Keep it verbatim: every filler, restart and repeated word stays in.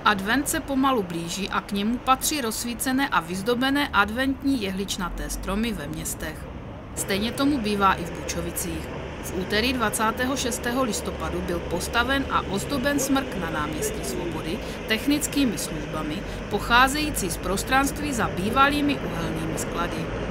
Advent se pomalu blíží a k němu patří rozsvícené a vyzdobené adventní jehličnaté stromy ve městech. Stejně tomu bývá i v Bučovicích. V úterý dvacátého šestého listopadu byl postaven a ozdoben smrk na náměstí Svobody technickými službami, pocházející z prostranství za bývalými uhelnými sklady.